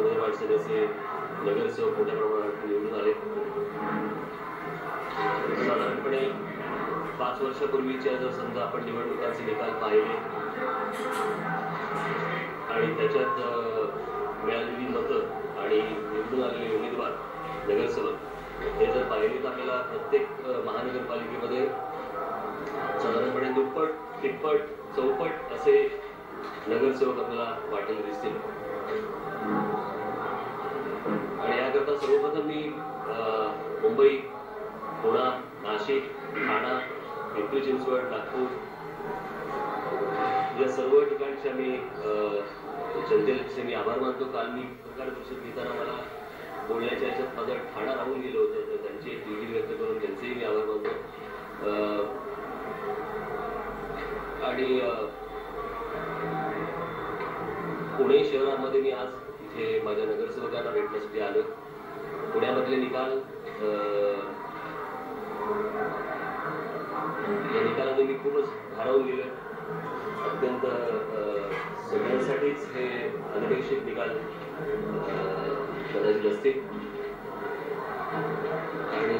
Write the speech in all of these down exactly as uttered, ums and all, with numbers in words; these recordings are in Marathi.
नंदुरबार सभेचे नगरसेवक मोठ्या प्रमाणात निवडून आले. साधारणपणे पाच वर्षापूर्वीच्या जर समजा आपण निवडणुकांचे निकाल पाहिले आणि त्याच्यात मिळालेली मतं आणि निवडून आलेले उमेदवार नगरसेवक हे जर पाहिले तर आपल्याला प्रत्येक महानगरपालिकेमध्ये साधारणपणे दुप्पट तिप्पट चौपट असे नगरसेवक आपल्याला वाटेल दिसतील. आणि याकरता सर्वप्रथम मी मुंबई, पुणे, नाशिक, ठाणा, पिंपरी चिंचवड, नागपूर या सर्व ठिकाणच्या मी जनतेचे मी आभार मानतो. काल मी पत्रकार परिषद घेताना मला बोलण्याच्या याच्यात माझं ठाणा राहून गेलं होतं, तर त्यांची एक दिलगिरी व्यक्त करून त्यांचेही मी आभार मानतो. आणि पुणे शहरामध्ये मी आज इथे माझ्या नगरसेवकांना भेटण्यासाठी आलो. पुण्यामधले निकाल या निकालाने मी खूपच भारावून गेलो. अत्यंत सगळ्यांसाठीच हे अनपेक्षित निकाल कदाचित असतील. आणि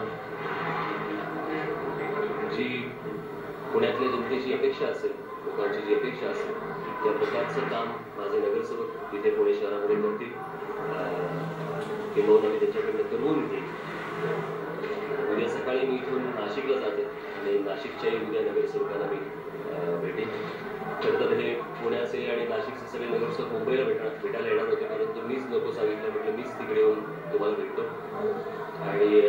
जी पुण्यातल्या जनतेची अपेक्षा असेल, लोकांची जी अपेक्षा असेल त्या प्रकारचं काम माझे नगरसेवक तिथे पुणे शहरामध्ये करतील किंवा मी त्याच्याकडनं करून घेईल. उद्या सकाळी मी इथून नाशिकला जाते आणि नाशिकच्याही उद्या नगरसेवकांना मी भेटेन. खरं तर हे पुण्याचे आणि नाशिकचे सगळे नगरसेवक मुंबईला भेटणार भेटायला येणार होते, परंतु मीच नको सांगितलं, म्हटलं मीच तिकडे येऊन तुम्हाला भेटतो. आणि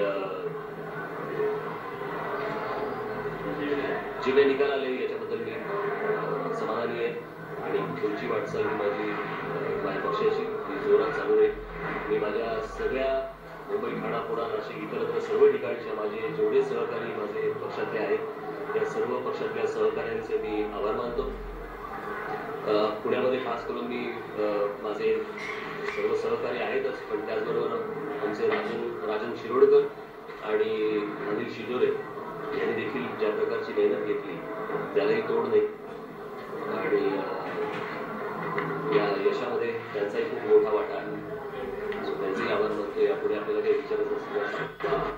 जे काही निकाल आले याच्याबद्दल मी समाधानी आहे. आणि पुढची वाटचाल ही माझी माझ्या पक्षाची जोरात चालू आहे. मी माझ्या सगळ्या मुंबई, ठाणा, पुणे, नाशिक इतरत्र सर्व ठिकाणच्या माझे जेवढे सहकारी माझे पक्षातले आहेत त्या सर्व पक्षातल्या सहकाऱ्यांचे मी आभार मानतो. पुण्यामध्ये खास करून मी माझे सर्व सहकारी आहेतच, पण त्याचबरोबर आमचे राजन राजन शिरोडकर आणि अनिल शिजोरे यांनी देखील ज्या प्रकारची मेहनत घेतली त्यालाही तोड नाही. आणि या यशामध्ये त्यांचाही खूप मोठा वाटा आहे. त्यांचेही आभार मानतो. यापुढे आपल्याला काही विचारत असल्यास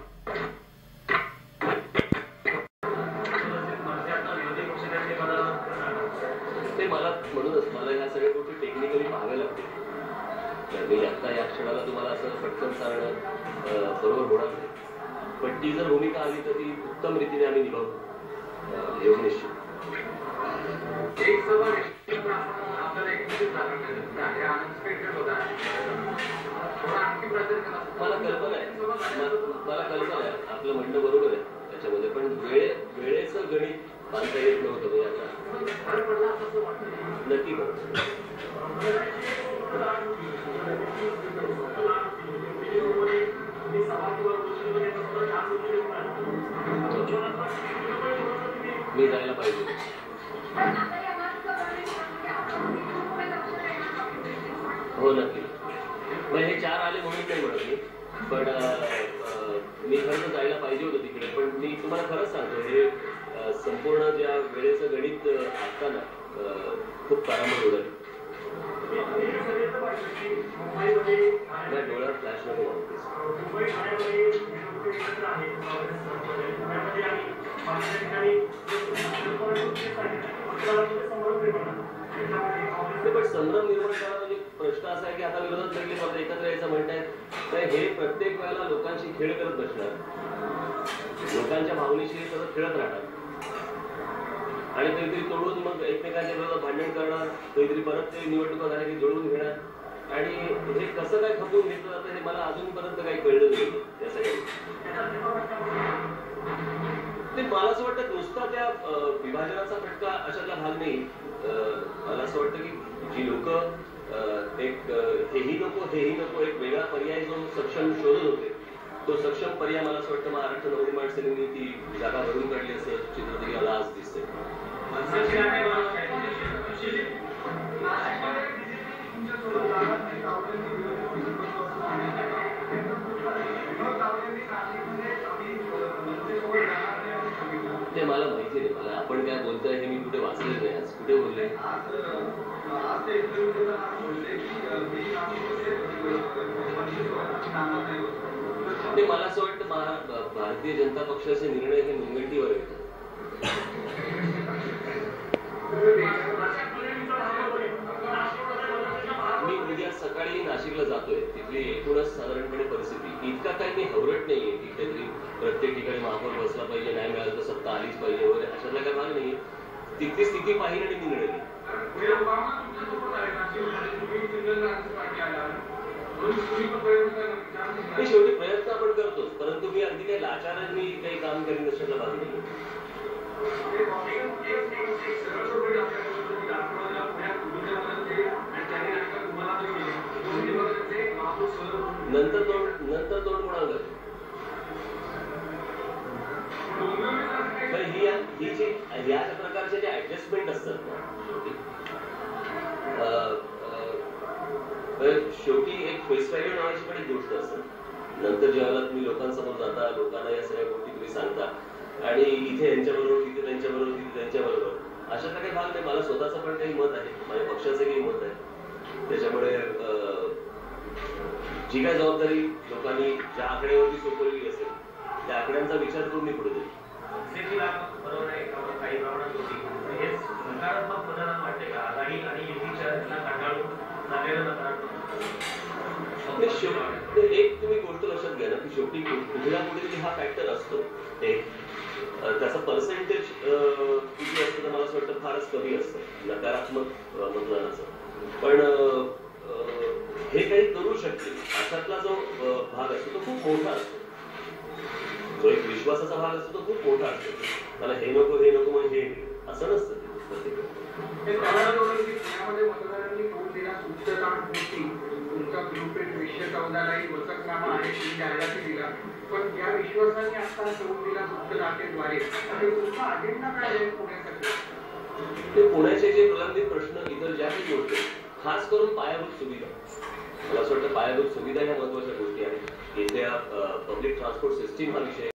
ते मला म्हणूनच मला ह्या सगळ्या गोष्टी टेक्निकली पाहाव्या लागतील. मी आता या क्षणाला तुम्हाला असं पटकन सांगणं बरोबर होणार नाही, पण ती जर भूमिका आली तर ती उत्तम रीतीने आम्ही निभावू एवढं निश्चित. मला कल्पना आहे मला कल्पना आहे आपलं म्हणणं बरोबर आहे त्याच्यामध्ये, पण वेळे वेळेचं गणित बांधता येत नव्हतं. म्हणजे आता नक्की मी जायला पाहिजे. हो नक्की. मग हे चार आले म्हणून नाही म्हणत मी, पण मी खरं तर जायला पाहिजे होतं तिकडे. पण मी तुम्हाला खरंच सांगतो हे संपूर्ण ज्या वेळेचं गणित असताना खूप तारांबळ उडाली. डोळ्यात फ्लॅश नको वाटतेस. पण संभ्रम निर्माण करा म्हणजे प्रश्न असा आहे की आता विरोधात लागले मला एकत्र यायचं म्हणतायत, तर हे प्रत्येक वेळेला लोकांशी खेळ करत बसणार, लोकांच्या भावनेशी सतत खेळत राहणार आणि काहीतरी तोडून मग एकमेकांच्या विरोधात भांडण करणार, काहीतरी परत ते निवडणुका झाल्या की जोडून घेणार. आणि हे कसं काय खपवून घेतलं जातं हे मला अजूनपर्यंत काही कळलं नाही. या सगळ्या ते मला असं वाटतं नुसता त्या विभाजनाचा फटका अशातला भाग नाही. मला असं वाटतं की जी लोक एक हेही नको हेही नको एक वेगळा पर्याय जो सक्षम शोधत होते तो सक्षम पर्याय मला असं वाटतं महाराष्ट्र नवनिर्माण सेनेने ती जागा भरून काढली असं चित्र तरी मला आज दिसतंय. ते मला माहिती माहिती नाही मला. आपण काय बोलतोय हे मी कुठे वाचलेलं नाही. आज कुठे बोलले? ते मला असं वाटतं भारतीय जनता पक्षाचे निर्णय हे मुनगंटीवर येतात. मी उद्या सकाळी नाशिकला जातोय. तिथली एकूणच साधारणपणे परिस्थिती इतका काही मी हवरट नाहीये की काहीतरी प्रत्येक ठिकाणी महापौर बसला पाहिजे, नाही मिळालं तर सत्ता आलीच पाहिजे वगैरे अशातला काय भाग नाहीये. तिथली स्थिती पाहिली आणि मी निर्णय घेईन. शेवटी प्रयत्न आपण करतोच, परंतु मी अगदी काही लाचारांनी काही काम करीन अशातला भाग नाही. नंतर तोंड नंतर तोंड कोणाला ही ही जी या प्रकारचे जे ऍडजस्टमेंट असतात ना, शेवटी एक फेस व्हॅल्यू नावाची पण एक गोष्ट असते. नंतर जेव्हा तुम्ही लोकांसमोर जाता, लोकांना या सगळ्या गोष्टी तुम्ही सांगता आणि इथे यांच्याबरोबर तिथे त्यांच्याबरोबर तिथे त्यांच्याबरोबर अशातला काही भाग नाही. मला स्वतःचं पण काही मत आहे, माझ्या पक्षाचं काही मत आहे. त्याच्यामुळे जी काय जबाबदारी लोकांनी ज्या आकड्यावरती सोपवलेली असेल त्या आकड्यांचा विचार करून मी पुढे जाईल. बरोबर आहे, काही प्रमाणात होती. हे सकारात्मक बदल वाटते का आघाडी आणि युतीच्या कंटाळून झालेलं नकारात्मक? एक तुम्ही गोष्ट लक्षात घ्या ना की शेवटी कुठे ना कुठेतरी हा फॅक्टर असतो. एक त्याचा पर्सेंटेज किती असतं तर मला असं वाटतं फारच कमी असतं नकारात्मक मतदानाचं. पण हे काही करू शकते अशातला जो भाग असतो तो खूप मोठा असतो. जो एक विश्वासाचा भाग असतो तो खूप मोठा असतो. मला हे नको हे नको म्हणजे हे असं नसतं. तुमचा ब्लूप्रिंट वीसशे चौदालाही वचकनामा आहे, तुम्ही जाहिराती दिला, पण या विश्वासाने आता सोडून दिला गुप्त दातेद्वारे तुमचा अजेंडा काय आहे पुण्यासाठी? ते पुण्याचे जे प्रलंबित प्रश्न इतर ज्या काही गोष्टी खास करून पायाभूत सुविधा, मला असं वाटतं पायाभूत सुविधा ह्या महत्वाच्या गोष्टी आहेत. इथल्या पब्लिक ट्रान्सपोर्ट सिस्टीम हा विषय